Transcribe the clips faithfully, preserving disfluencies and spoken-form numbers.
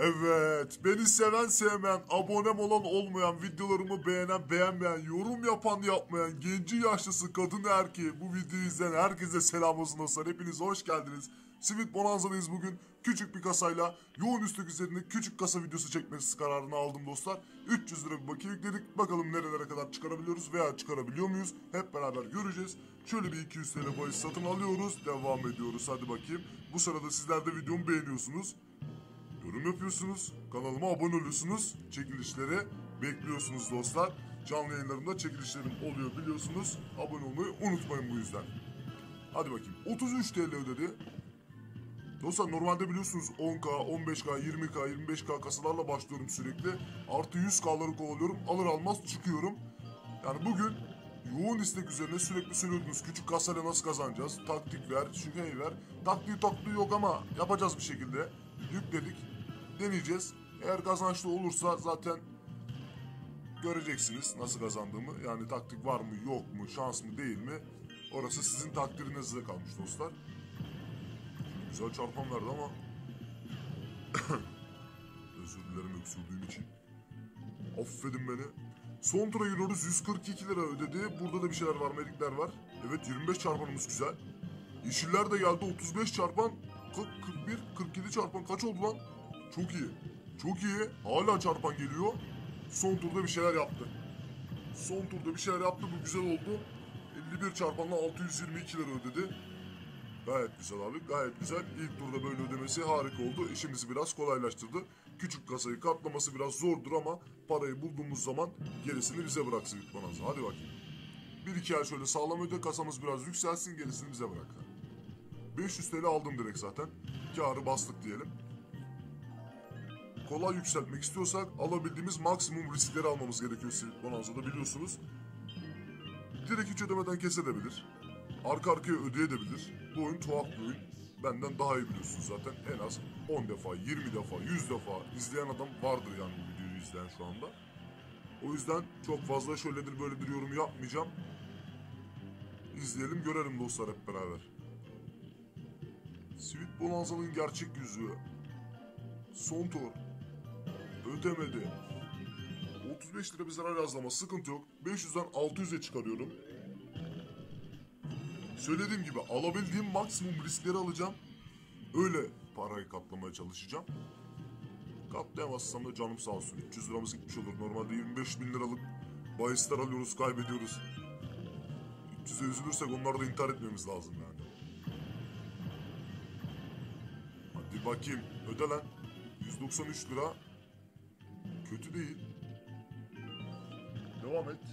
Evet, beni seven sevmeyen, abonem olan olmayan, videolarımı beğenen beğenmeyen, yorum yapan yapmayan, genci yaşlısı, kadını erkeği, bu videoyu izleyen herkese selam olsun dostlar. Hepiniz hoş geldiniz. Sweet Bonanza'dayız bugün. Küçük bir kasayla yoğun üstlük üzerinde küçük kasa videosu çekmesi kararını aldım dostlar. üç yüz lira bir bakiye yükledik. Bakalım nerelere kadar çıkarabiliyoruz veya çıkarabiliyor muyuz? Hep beraber göreceğiz. Şöyle bir iki yüz T L bahis satın alıyoruz. Devam ediyoruz. Hadi bakayım. Bu sırada sizler de videomu beğeniyorsunuz. Yorum yapıyorsunuz, kanalıma abone oluyorsunuz, çekilişleri bekliyorsunuz dostlar. Canlı yayınlarımda çekilişlerim oluyor biliyorsunuz. Abone olmayı unutmayın bu yüzden. Hadi bakayım. otuz üç T L ödedi. Dostlar normalde biliyorsunuz on K, on beş K, yirmi K, yirmi beş K kasalarla başlıyorum sürekli. Artı yüz K'ları kovalıyorum. Alır almaz çıkıyorum. Yani bugün yoğun istek üzerine sürekli söylüyordunuz. Küçük kasayla nasıl kazanacağız? Taktik ver, şu hey ver. Taktiği taktiği yok ama yapacağız bir şekilde. Yükledik. Deneyeceğiz. Eğer kazançlı olursa zaten göreceksiniz nasıl kazandığımı. Yani taktik var mı yok mu, şans mı değil mi? Orası sizin takdirinize kalmış dostlar. Güzel çarpan verdi ama özür dilerim öksürdüğüm için. Affedin beni. Son tura giriyoruz. yüz kırk iki lira ödedi. Burada da bir şeyler var, medikler var. Evet, yirmi beş çarpanımız güzel. Yeşiller de geldi. otuz beş çarpan. kırk, kırk bir, kırk yedi çarpan. Kaç oldu lan? Çok iyi. Çok iyi. Hala çarpan geliyor. Son turda bir şeyler yaptı. Son turda bir şeyler yaptı. Bu güzel oldu. elli bir çarpanla altı yüz yirmi iki lira ödedi. Gayet güzel abi. Gayet güzel. İlk turda böyle ödemesi harika oldu. İşimizi biraz kolaylaştırdı. Küçük kasayı katlaması biraz zordur ama parayı bulduğumuz zaman gerisini bize bıraksın Bitmanaz'a. Hadi bakayım. Bir iki ay şöyle sağlam öde, kasamız biraz yükselsin, gerisini bize bırak. beş yüz T L aldım direkt zaten. Kârı bastık diyelim. Kolay yükseltmek istiyorsak alabildiğimiz maksimum riskleri almamız gerekiyor Sweet Bonanza'da biliyorsunuz. Direkt hiç ödemeden kesebilir. Arka arkaya ödeyebilir. Bu oyun tuhaf bir oyun. Benden daha iyi biliyorsunuz zaten. En az on defa, yirmi defa, yüz defa izleyen adam vardır yani bu videoyu izleyen şu anda. O yüzden çok fazla şöyledir böyledir yorum yapmayacağım. İzleyelim görelim dostlar hep beraber. Sweet Bonanza'nın gerçek yüzü. Son tur. Ödemedi. otuz beş lira bir zarar yazdı ama sıkıntı yok. beş yüzden altı yüze çıkarıyorum. Söylediğim gibi alabildiğim maksimum riskleri alacağım. Öyle parayı katlamaya çalışacağım. Katlayamazsam da canım sağ olsun. üç yüz liramız gitmiş olur. Normalde yirmi beş bin liralık bahisler alıyoruz, kaybediyoruz. üç yüze üzülürsek onları da intihar etmemiz lazım yani. Hadi bakayım. Öde lan. yüz doksan üç lira. Kötü değil. Devam et.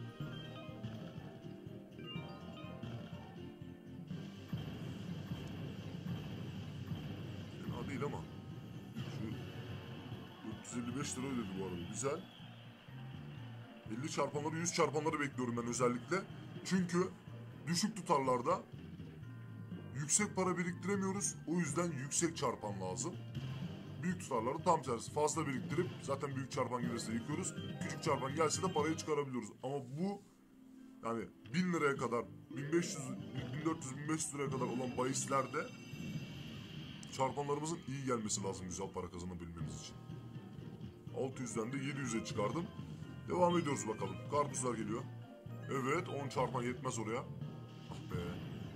Fena değil ama. Şu dört yüz elli beş lira ödedi bu arada. Güzel. elli çarpanları, yüz çarpanları bekliyorum ben özellikle. Çünkü düşük tutarlarda yüksek para biriktiremiyoruz. O yüzden yüksek çarpan lazım. Büyük tutarlarda tam tersi. Fazla biriktirip zaten büyük çarpan gelirse yıkıyoruz. Küçük çarpan gelse de parayı çıkarabiliyoruz. Ama bu yani bin liraya kadar, bin beş yüz, bin dört yüz, bin beş yüz liraya kadar olan bahislerde çarpanlarımızın iyi gelmesi lazım güzel para kazanabilmemiz için. altı yüzden de yedi yüze çıkardım. Devam ediyoruz bakalım. Karpuzlar geliyor. Evet, on çarpan yetmez oraya. Ah be.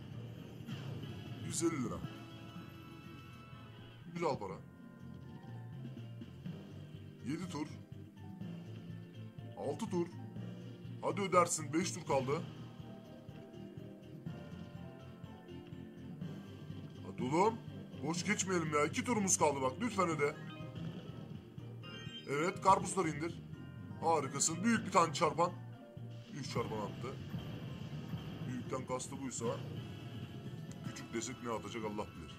yüz elli lira. Güzel para. yedi tur. altı tur. Hadi ödersin. beş tur kaldı. Hadi oğlum. Boş geçmeyelim ya. iki turumuz kaldı bak. Lütfen öde. Evet, karpuzları indir. Harikasın. Büyük bir tane çarpan. üç çarpan attı. Büyükten kastı buysa küçük desek ne atacak Allah bilir.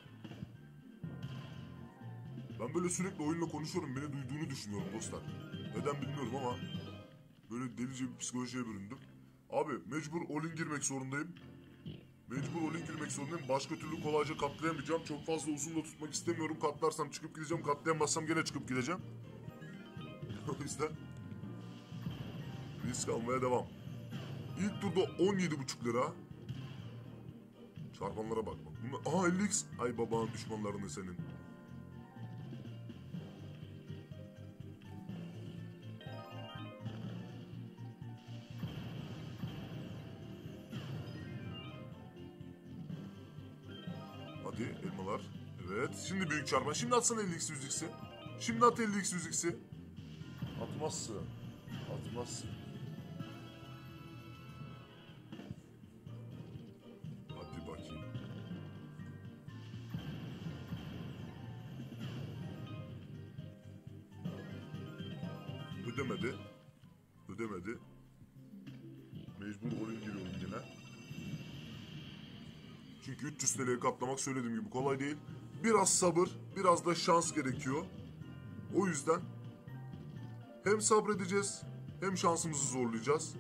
Ben böyle sürekli oyunla konuşuyorum. Beni duyduğunu düşünüyorum dostlar. Neden bilmiyorum ama böyle delice bir psikolojiye büründüm. Abi mecbur all-in girmek zorundayım. Mecbur all-in girmek zorundayım. Başka türlü kolayca katlayamayacağım. Çok fazla uzun da tutmak istemiyorum. Katlarsam çıkıp gideceğim. Katlayamazsam gene çıkıp gideceğim. O yüzden risk almaya devam. İlk turda on yedi buçuk lira. Çarpanlara bak bak. Bunlar... Aha elli x. Ay babanın düşmanlarını senin. Hadi elmalar. Evet. Şimdi büyük çarpan. Şimdi atsana elli x yüz x'i. Şimdi at elli x yüz x'i. Atmazsın. Atmazsın. Hadi bakayım. Ödemedi. Ödemedi. Mecbur oyun giriyorum yine. Çünkü üç yüz T L'ye katlamak söylediğim gibi kolay değil. Biraz sabır, biraz da şans gerekiyor. O yüzden hem sabredeceğiz, hem şansımızı zorlayacağız.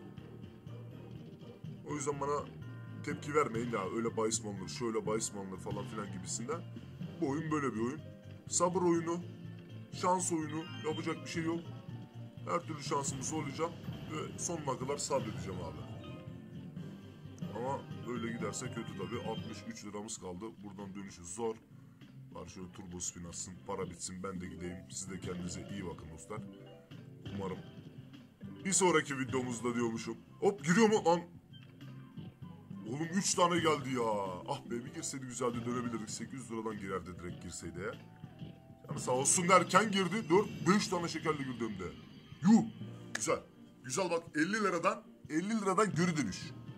O yüzden bana tepki vermeyin ya, öyle bahis mi alınır, şöyle bahis mi alınır falan filan gibisinden. Bu oyun böyle bir oyun. Sabır oyunu, şans oyunu, yapacak bir şey yok. Her türlü şansımı zorlayacağım ve sonuna kadar sabredeceğim abi. Ama öyle giderse kötü tabii. altmış üç liramız kaldı. Buradan dönüşü zor. Var şöyle turbo spin atsın, para bitsin, ben de gideyim. Siz de kendinize iyi bakın dostlar. Umarım bir sonraki videomuzda diyormuşum. Hop, giriyor mu lan? Oğlum üç tane geldi ya. Ah be, bir girseydi güzeldi, dönebilirdik. sekiz yüz liradan girerdi direkt girseydi ya. Yani sağ olsun derken girdi. dört beş tane şekerli girdi hem de. Yuh. Güzel. Güzel bak, elli liradan elli liradan geri dönüş.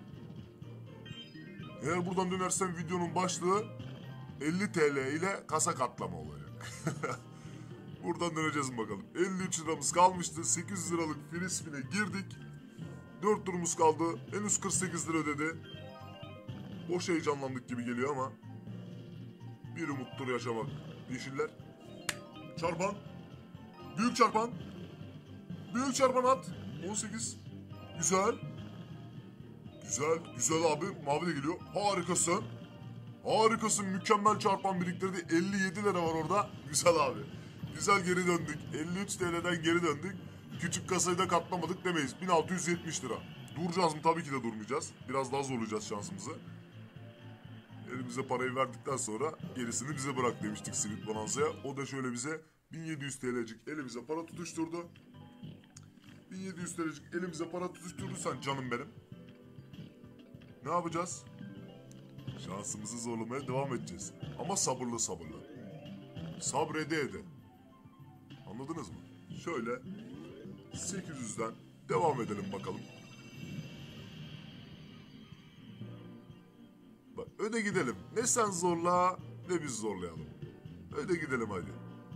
Eğer buradan dönersen videonun başlığı elli T L ile kasa katlama olacak. Buradan döneceğiz bakalım. elli üç liramız kalmıştı. sekiz yüz liralık free spin'e girdik. dört turumuz kaldı. Henüz kırk sekiz lira ödedi. Boş heyecanlandık gibi geliyor ama bir umuttur yaşamak. Yeşiller. Çarpan. Büyük çarpan. Büyük çarpan at. on sekiz. Güzel. Güzel. Güzel abi. Mavi de geliyor. Harikasın. Harikasın. Mükemmel çarpan biriktirdi. elli yedi lira var orada. Güzel abi. Güzel geri döndük. elli üç T L'den geri döndük. Küçük kasayı da katlamadık demeyiz. bin altı yüz yetmiş lira. Duracağız mı? Tabii ki de durmayacağız. Biraz daha zorlayacağız şansımızı. Elimize parayı verdikten sonra gerisini bize bırak demiştik Simit Bonanza'ya. O da şöyle bize bin yedi yüz T L'cik elimize para tutuşturdu. bin yedi yüz T L'cik elimize para tutuşturduysan canım benim. Ne yapacağız? Şansımızı zorlamaya devam edeceğiz. Ama sabırlı sabırlı. Sabrede ede. Anladınız mı? Şöyle sekiz yüzden devam edelim bakalım. Bak, öde gidelim. Ne sen zorla ne biz zorlayalım. Öde gidelim hadi.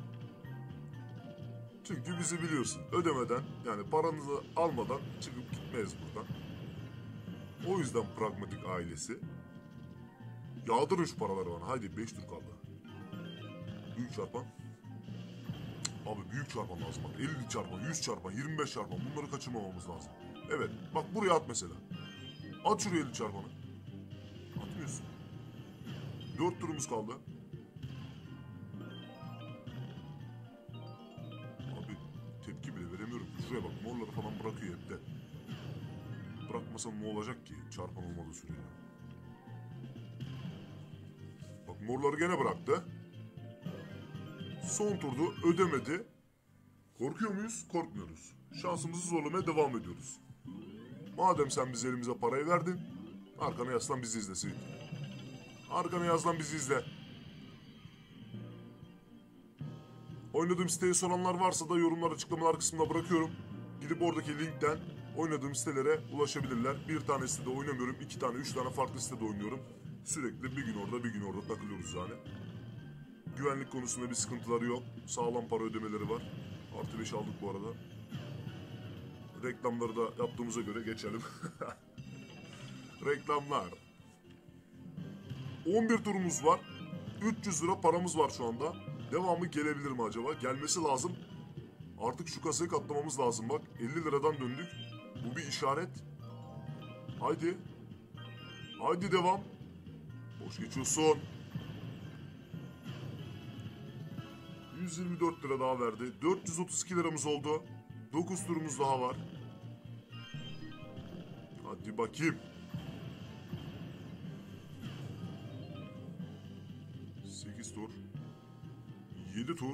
Çünkü bizi biliyorsun. Ödemeden, yani paranızı almadan çıkıp gitmeyiz buradan. O yüzden pragmatik ailesi. Yağdırın şu paraları bana. Haydi beş tur kaldı. Büyük çarpan. Abi büyük çarpan lazım. Bak elli çarpan, yüz çarpan, yirmi beş çarpan. Bunları kaçırmamamız lazım. Evet. Bak buraya at mesela. At şuraya elli çarpanı. Atmıyorsun. dört turumuz kaldı. Abi tepki bile veremiyorum. Şuraya bak, morları falan bırakıyor hep de. Bırakmasam ne olacak ki çarpan olmadığı sürece. Bak morları gene bıraktı. Son turdu, ödemedi. Korkuyor muyuz? Korkmuyoruz. Şansımızı zorlamaya devam ediyoruz. Madem sen bize elimize parayı verdin, arkana yaslan bizi izle Sivit. Arkana yaslan bizi izle. Oynadığım siteyi soranlar varsa da yorumlar, açıklamalar kısmına bırakıyorum. Gidip oradaki linkten oynadığım sitelere ulaşabilirler. Bir tane sitede oynamıyorum, iki tane, üç tane farklı sitede oynuyorum. Sürekli bir gün orada, bir gün orada takılıyoruz yani. Güvenlik konusunda bir sıkıntıları yok. Sağlam para ödemeleri var. Artı beş aldık bu arada. Reklamları da yaptığımıza göre geçelim. Reklamlar. on bir turumuz var. üç yüz lira paramız var şu anda. Devamı gelebilir mi acaba? Gelmesi lazım. Artık şu kasayı katlamamız lazım bak. elli liradan döndük. Bu bir işaret. Haydi. Haydi devam. Boş geçiyorsun. yüz yirmi dört lira daha verdi. dört yüz otuz iki liramız oldu. dokuz turumuz daha var. Hadi bakayım. sekiz tur. yedi tur.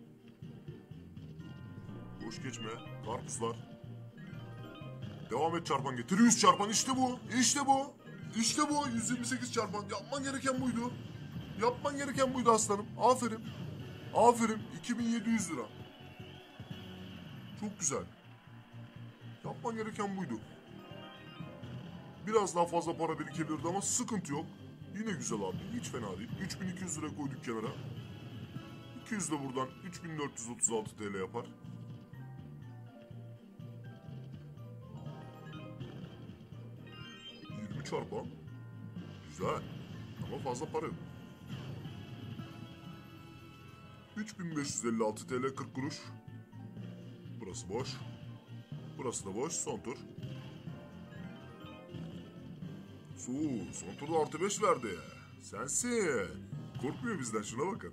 Boş geçme. Karpuzlar. Devam et çarpan getir. yüz çarpan, işte bu. İşte bu. İşte bu. yüz yirmi sekiz çarpan. Yapman gereken buydu. Yapman gereken buydu aslanım. Aferin. Aferin. iki bin yedi yüz lira. Çok güzel. Yapman gereken buydu. Biraz daha fazla para birikebilirdi ama sıkıntı yok. Yine güzel abi. Hiç fena değil. üç bin iki yüz lira koyduk kenara. iki yüz de buradan üç bin dört yüz otuz altı T L yapar. yirmi çarpan. Güzel. Ama fazla para yok. üç bin beş yüz elli altı T L kırk kuruş. Burası boş. Burası da boş. Son tur. Su, son turda artı beş verdi. Sensin. Korkmuyor bizden, şuna bakın.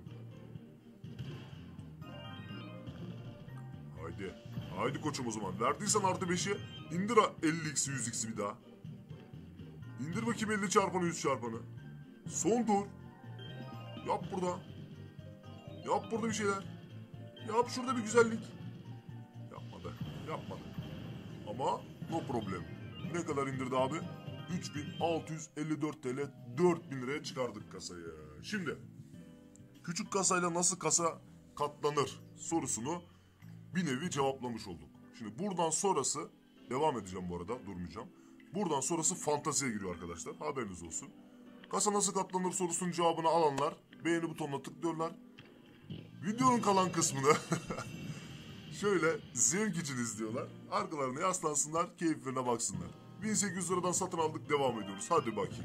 Haydi. Haydi koçum o zaman. Verdiysen artı beşi indir elli x'i yüz x'i bir daha. İndir bakayım elli çarpanı yüz çarpanı. Son tur. Yap burada. Yap burada bir şeyler. Yap şurada bir güzellik. Yapmadı. Yapmadı. Ama no problem. Ne kadar indirdi abi? üç bin altı yüz elli dört T L, dört bin liraya çıkardık kasayı. Şimdi küçük kasayla nasıl kasa katlanır sorusunu bir nevi cevaplamış olduk. Şimdi buradan sonrası, devam edeceğim bu arada, durmayacağım. Buradan sonrası fanteziye giriyor arkadaşlar, haberiniz olsun. Kasa nasıl katlanır sorusunun cevabını alanlar beğeni butonuna tıklıyorlar. Videonun kalan kısmını şöyle zevk için izliyorlar. Arkalarına yaslansınlar, keyiflerine baksınlar. bin sekiz yüz liradan satın aldık, devam ediyoruz. Hadi bakayım.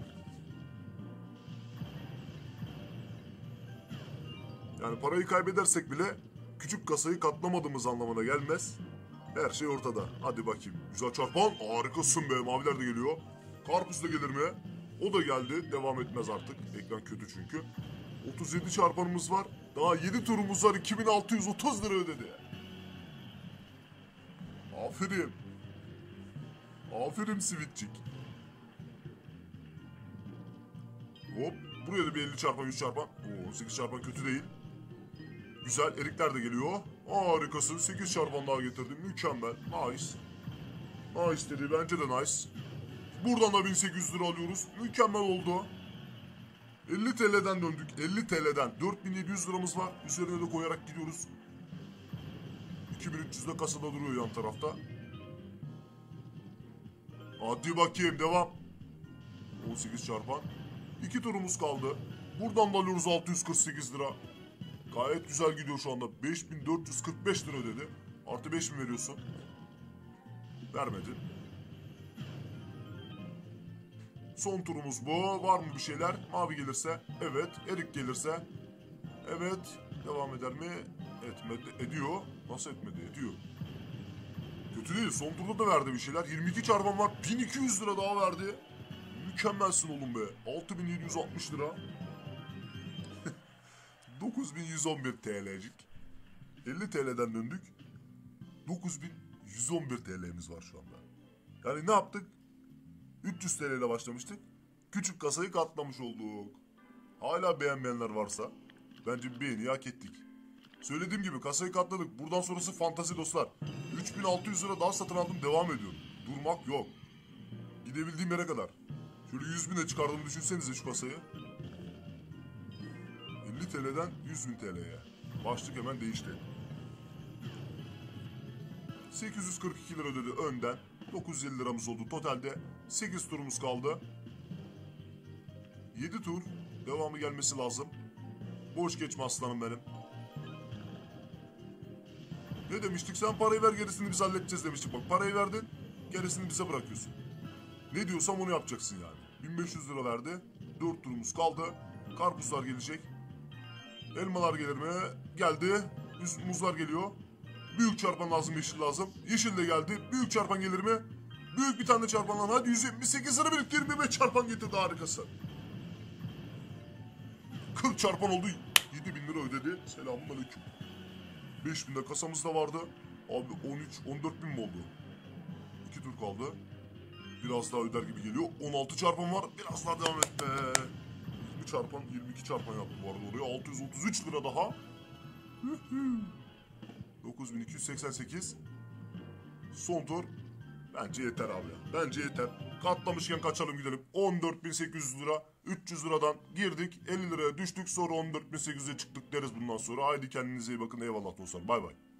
Yani parayı kaybedersek bile küçük kasayı katlamadığımız anlamına gelmez. Her şey ortada. Hadi bakayım. Güzel çarpan. Harikasın be. Maviler de geliyor. Karpuz da gelir mi? O da geldi. Devam etmez artık. Ekran kötü çünkü. otuz yedi çarpanımız var. Daha yedi turumuz var. iki bin altı yüz otuz lira ödedi. Aferin. Aferin Sivitçik. Hop. Buraya da bir elli çarpan yüz çarpan. Oo, sekiz çarpan kötü değil. Güzel. Erikler de geliyor. Harikasın. sekiz çarpan daha getirdim. Mükemmel. Nice. Nice dedi. Bence de nice. Buradan da bin sekiz yüz lira alıyoruz. Mükemmel oldu. elli T L'den döndük. elli T L'den dört bin yedi yüz liramız var. Üzerine de koyarak gidiyoruz. iki bin üç yüz de kasada duruyor yan tarafta. Hadi bakayım, devam. on sekiz çarpan. iki turumuz kaldı. Buradan da alıyoruz altı yüz kırk sekiz lira. Gayet güzel gidiyor şu anda. beş bin dört yüz kırk beş lira ödedi. Artı beş mi veriyorsun? Vermedi. Son turumuz bu. Var mı bir şeyler? Mavi gelirse evet. Erik gelirse evet. Devam eder mi? Etmedi. Ediyor. Nasıl etmedi? Ediyor. Kötü değil. Son turda da verdi bir şeyler. yirmi iki çarpan var. bin iki yüz lira daha verdi. Mükemmelsin oğlum be. altı bin yedi yüz altmış lira. dokuz bin yüz on bir T L'cik. elli T L'den döndük. dokuz bin yüz on bir T L'miz var şu anda. Yani ne yaptık? üç yüz T L ile başlamıştık. Küçük kasayı katlamış olduk. Hala beğenmeyenler varsa bence bir beğeni hak ettik. Söylediğim gibi kasayı katladık. Buradan sonrası fantazi dostlar. üç bin altı yüz lira daha satın aldım, devam ediyorum. Durmak yok. Gidebildiğim yere kadar. Şöyle yüz bine çıkardığımı düşünsenize şu kasayı. elli T L'den yüz bin T L'ye. Başlık hemen değişti. sekiz yüz kırk iki lira ödedi önden. dokuz yüz elli liramız oldu. Totalde sekiz turumuz kaldı. yedi tur. Devamı gelmesi lazım. Boş geçme aslanım benim. Ne demiştik? Sen parayı ver, gerisini biz halledeceğiz demiştik. Bak, parayı verdin, gerisini bize bırakıyorsun. Ne diyorsam onu yapacaksın yani. bin beş yüz lira verdi. dört turumuz kaldı. Karpuzlar gelecek. Elmalar gelir mi? Geldi. Muzlar geliyor. Büyük çarpan lazım, yeşil lazım. Yeşil de geldi. Büyük çarpan gelir mi? Büyük bir tane çarpan lan. Hadi yüz yetmiş sekiz lira birlikte yirmi beş çarpan getirdi, harikası. kırk çarpan oldu. yedi bin lira ödedi. Selamun aleyküm. beş bin de kasamızda vardı. Abi on üç on dört bin mi oldu? iki tur kaldı. Biraz daha öder gibi geliyor. on altı çarpan var. Biraz daha devam et be. yirmi çarpan, yirmi iki çarpan yaptı bu arada oraya. altı yüz otuz üç lira daha. dokuz bin iki yüz seksen sekiz. Son tur. Bence yeter abi. Bence yeter. Katlamışken kaçalım gidelim. on dört bin sekiz yüz lira. üç yüz liradan girdik. elli liraya düştük. Sonra on dört bin sekiz yüze çıktık deriz bundan sonra. Haydi kendinize iyi bakın. Eyvallah dostlar. Bay bay.